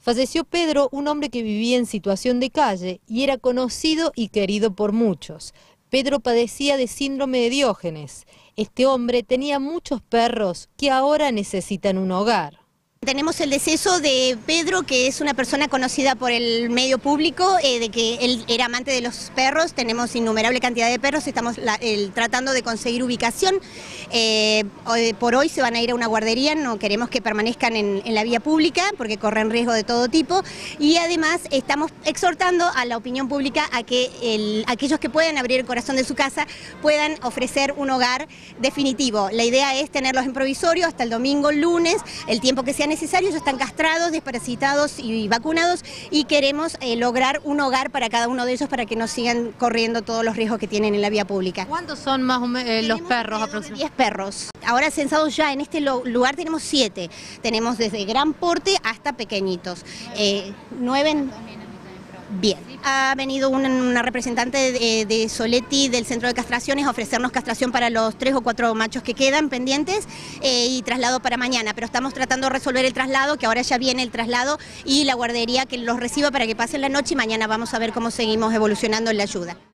Falleció Pedro, un hombre que vivía en situación de calle y era conocido y querido por muchos. Pedro padecía de síndrome de Diógenes. Este hombre tenía muchos perros que ahora necesitan un hogar. Tenemos el deceso de Pedro, que es una persona conocida por el medio público, de que él era amante de los perros. Tenemos innumerable cantidad de perros, estamos tratando de conseguir ubicación. Por hoy se van a ir a una guardería, no queremos que permanezcan en la vía pública porque corren riesgo de todo tipo. Y además estamos exhortando a la opinión pública a que aquellos que puedan abrir el corazón de su casa puedan ofrecer un hogar definitivo. La idea es tenerlos en provisorio hasta el domingo, lunes, el tiempo que sea necesario. Ellos están castrados, desparasitados y vacunados y queremos lograr un hogar para cada uno de ellos para que no sigan corriendo todos los riesgos que tienen en la vía pública. ¿Cuántos son más o menos los perros aproximadamente? 10 perros. Ahora censados ya en este lugar tenemos 7. Tenemos desde gran porte hasta pequeñitos. 9. Bien, ha venido una representante de Soletti del centro de castraciones a ofrecernos castración para los 3 o 4 machos que quedan pendientes y traslado para mañana, pero estamos tratando de resolver el traslado, que ahora ya viene el traslado y la guardería que los reciba para que pasen la noche y mañana vamos a ver cómo seguimos evolucionando en la ayuda.